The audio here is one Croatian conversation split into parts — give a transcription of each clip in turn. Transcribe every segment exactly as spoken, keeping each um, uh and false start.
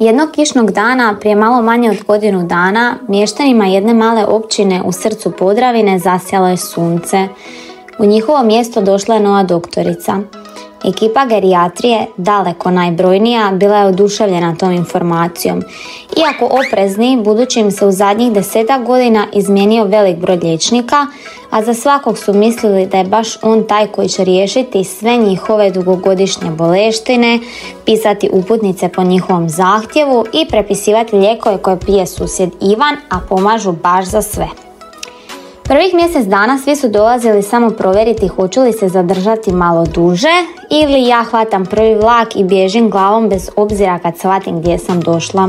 Jednog kišnog dana, prije malo manje od godinu dana, mještanima jedne male općine u srcu Podravine zasjalo je sunce. U njihovo mjesto došla je nova doktorica. Ekipa gerijatrije, daleko najbrojnija, bila je oduševljena tom informacijom. Iako oprezni, budući im se u zadnjih desetak godina izmijenio velik broj liječnika, a za svakog su mislili da je baš on taj koji će riješiti sve njihove dugogodišnje boleštine, pisati uputnice po njihovom zahtjevu i prepisivati lijekove koje pije susjed Ivan, a pomažu baš za sve. Prvih mjesec dana svi su dolazili samo provjeriti hoću li se zadržati malo duže ili ja hvatam prvi vlak i bježim glavom bez obzira kad shvatim gdje sam došla.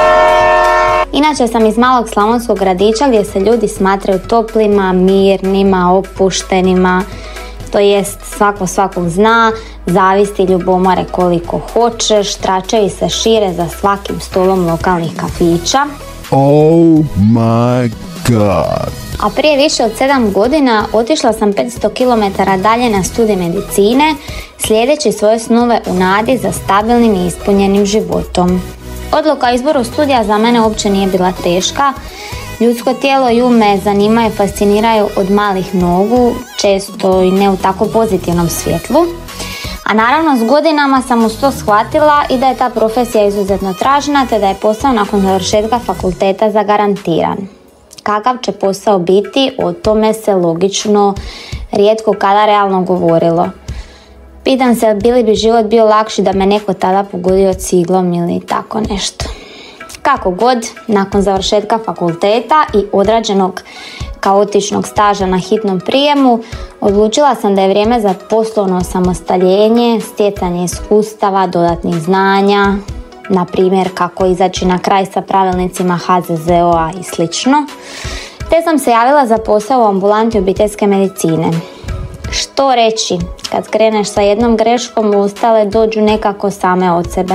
Inače sam iz malog slavonskog gradića gdje se ljudi smatraju toplima, mirnima, opuštenima, to jest svako svakog zna, zavisti ljubomore koliko hoćeš, tračevi se šire za svakim stolom lokalnih kafića. Oh my god! A prije više od sedam godina otišla sam petsto kilometara dalje na studij medicine, slijedeći svoje snove u nadi za stabilnim i ispunjenim životom. Odluka o izboru studija za mene uopće nije bila teška. Ljudsko tijelo i um me zanimaju i fasciniraju od malih nogu, često i ne u tako pozitivnom svjetlu. A naravno s godinama sam uz to shvatila i da je ta profesija izuzetno tražena, te da je posao nakon završetka fakulteta zagarantiran. Kakav će posao biti, o tome se logično rijetko kada realno govorilo. Pitam se bili bi život bio lakši da me neko tada pogodio ciglom ili tako nešto. Kako god, nakon završetka fakulteta i odrađenog kaotičnog staža na hitnom prijemu, odlučila sam da je vrijeme za poslovno osamostaljenje, stjecanje iskustava, dodatnih znanja, na primjer kako izaći na kraj sa pravilnicima H Z Z O-a i slično, te sam se javila za posao u ambulanti obiteljske medicine. Što reći, kad kreneš sa jednom greškom, ostale dođu nekako same od sebe.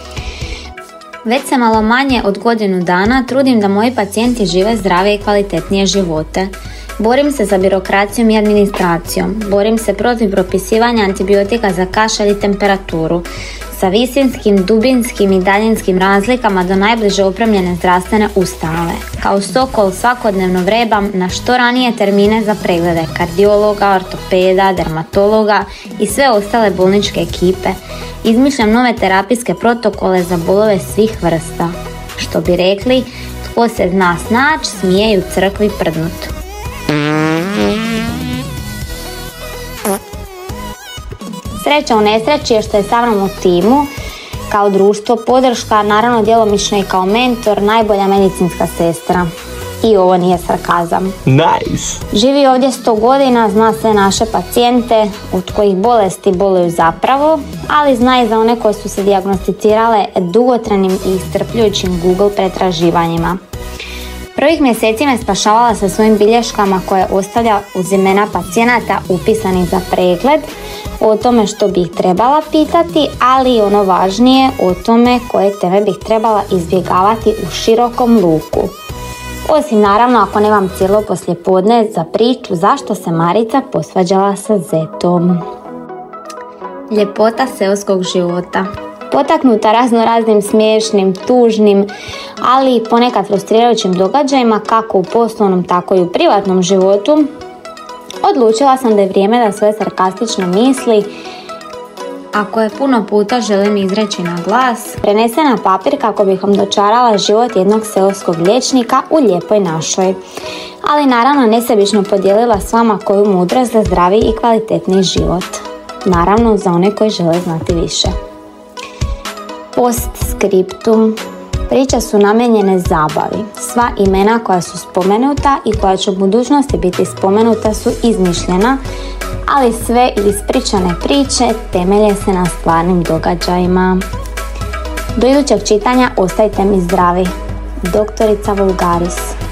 Već se malo manje od godinu dana trudim da moji pacijenti žive zdrave i kvalitetnije živote. Borim se za birokracijom i administracijom, borim se protiv propisivanja antibiotika za kašalj i temperaturu, sa visinskim, dubinskim i daljinskim razlikama do najbliže opremljene zdravstvene ustanove. Kao sokol svakodnevno vrebam na što ranije termine za preglede kardiologa, ortopeda, dermatologa i sve ostale bolničke ekipe. Izmišljam nove terapijske protokole za bolove svih vrsta. Što bi rekli, tko se zna snać, smije i u crkvi prdnut. Sreća u nesreći je što je sa mnom u timu, kao društvo, podrška, naravno djelomično i kao mentor, najbolja medicinska sestra. I ovo nije sarkazam. Nice! Živi ovdje sto godina, zna sve naše pacijente, od kojih bolesti boluju zapravo, ali zna i za one koje su se dijagnosticirale dugotrajnim i iscrpljujućim Google pretraživanjima. Prvih mjeseci me spašavala sa svojim bilješkama koje ostavlja uz imena pacijenata upisanih za pregled, o tome što bih trebala pitati, ali i ono važnije, o tome koje teme bih trebala izbjegavati u širokom luku. Osim naravno ako nemam cijelo poslijepodne za priču zašto se Marica posvađala sa zetom. Ljepota seoskog života. Potaknuta razno raznim smiješnim, tužnim, ali i ponekad frustrirajućim događajima kako u poslovnom tako i u privatnom životu, odlučila sam da je vrijeme da svoje sarkastične misli, a koje puno puta želim izreći na glas, prenese na papir kako bih vam dočarala život jednog seoskog liječnika u lijepoj našoj. Ali naravno nesebično podijelila s vama koju mudrost za zdravi i kvalitetniji život. Naravno za one koji žele znati više. Postscriptum. Priče su namijenjene zabavi. Sva imena koja su spomenuta i koja će u budućnosti biti spomenuta su izmišljena, ali sve ispričane priče temelje se na stvarnim događajima. Do idućeg čitanja ostajte mi zdravi. Doktorica Vulgaris.